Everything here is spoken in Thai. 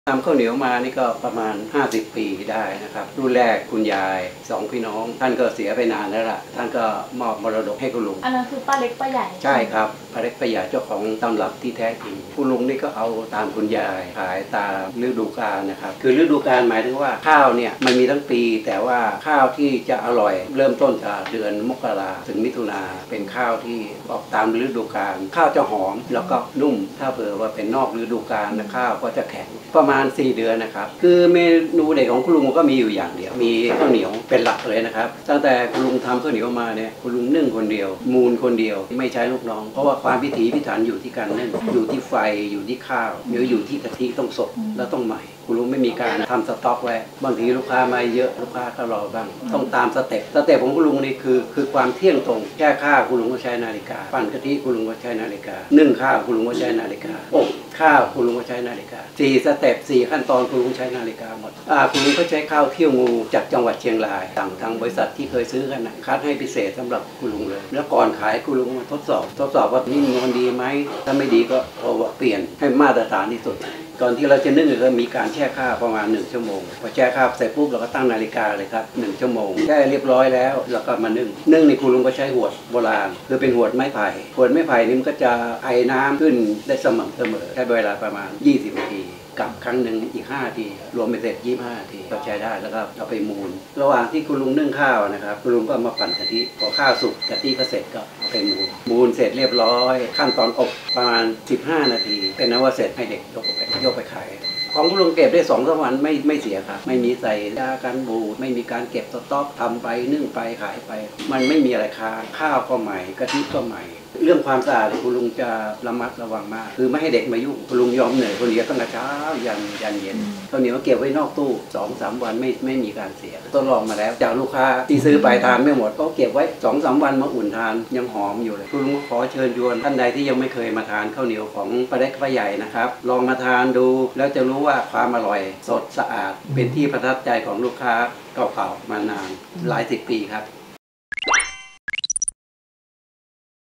ทำข้าวเหนียวมานี่ก็ประมาณ50 ปีได้นะครับรุ่นแรกคุณยาย2 พี่น้องท่านก็เสียไปนานแล้วล่ะท่านก็มอบมรดกให้คุณลุงอันนั้นคือป้าเล็กป้าใหญ่ใช่ครับป้าเล็กป้าใหญ่เจ้าของตำรับที่แท้จริงคุณลุงนี่ก็เอาตามคุณยายขายตามฤดูกาลนะครับคือฤดูกาลหมายถึงว่าข้าวเนี่ยมันมีทั้งปีแต่ว่าข้าวที่จะอร่อยเริ่มต้นจากเดือนมกราถึงมิถุนาเป็นข้าวที่ออกตามฤดูกาลข้าวจะหอมแล้วก็นุ่มถ้าเผื่อว่าเป็นนอกฤดูกาลนะข้าวก็จะแข็งประมาณ4 เดือนนะครับคือเมนูเด็กของคุณลุงก็มีอยู่อย่างเดียวมีข้าวเหนียวเป็นหลักเลยนะครับตั้งแต่คุณลุงทำข้าวเหนียวมาเนี่ยคุณลุงนึ่งคนเดียวมูลคนเดียวไม่ใช้ลูกน้องเพราะว่าความพิถีพิถันอยู่ที่การนึ่งอยู่ที่ไฟอยู่ที่ข้าวอยู่ที่กะทิต้องสดแล้วต้องใหม่คุณลุงไม่มีการทำสต็อกไว้บางทีลูกค้ามาเยอะลูกค้าก็รอบ้างต้องตามสเต็ปของคุณลุงนี่คือความเที่ยงตรงแก้ข้าวคุณลุงก็ใช้นาฬิกาปั่นกะทิคุณลุงก็ใช้นาฬิกานึ่งข้าวคุณลุงก็ใช้นาฬิกาอบข้าวคุณลุงก็ใช้นาฬิกา4 สเต็ป4 ขั้นตอนคุณลุงใช้นาฬิกาหมดคุณลุงก็ใช้ข้าวเขี้ยวงูจากจังหวัดเชียงรายสั่งทางบริษัทที่เคยซื้อกันนะคัดให้พิเศษสำหรับคุณลุงเลยแล้วก่อนขายคุณลุงมาทดสอบว่านี่มันดีไหมถ้าไม่ดีก็เอาเปลี่ยนให้มาตรฐานที่สุดก่อนที่เราจะนึ่งก็มีการแช่ข้าวประมาณ1 ชั่วโมงพอแช่ข้าวเสร็จปุ๊บเราก็ตั้งนาฬิกาเลยครับ1 ชั่วโมงแช่เรียบร้อยแล้วเราก็มานึ่งนี่คุณลุงก็ใช้หวดโบราณคือเป็นหวดไม้ไผ่หวดไม้ไผ่นี่มันก็จะไอน้ำขึ้นได้สม่ำเสมอใช้เวลาประมาณ20 นาทีกับครั้งหนึ่งอีก5 นาทีรวมไปเสร็จ25 นาทีก็ใช้ได้แล้วก็เอาไปมูลระหว่างที่คุณลุงนึ่งข้าวนะครับคุณลุงก็มาปั่นกะทิพอข้าวสุกกะทิก็เสร็จก็เอาไปมูลเสร็จเรียบร้อยขั้นตอนอบประมาณ15 นาทีเป็นนั้นว่าเสร็จให้เด็กยกไปขายของคุณลุงเก็บได้2-3 วันไม่เสียครับไม่มีใส่ยากันบูดไม่มีการเก็บสต๊อกทำไปนึ่งไปขายไปมันไม่มีอะไรค้างข้าวก็ใหม่กะทิก็ใหม่เรื่องความสะอาดคุณลุงจะระมัดระวังมากคือไม่ให้เด็กมายุ่งคุณลุงยอมเหนื่อยคนเดียวตั้งแต่เช้ายันเย็นข้าวเหนียวเก็บไว้นอกตู้2-3 วันไม่มีการเสียทดลองมาแล้วจากลูกค้าที่ซื้อไปทานไม่หมดก็เก็บไว้2-3 วันมาอุ่นทานยังหอมอยู่เลยคุณลุงขอเชิญชวนท่านใดที่ยังไม่เคยมาทานข้าวเหนียวของป้าเล็กป้าใหญ่นะครับลองมาทานดูแล้วจะรู้ว่าความอร่อยสดสะอาดเป็นที่ประทับใจของลูกค้าเก่าๆมานานหลาย10 ปีครับ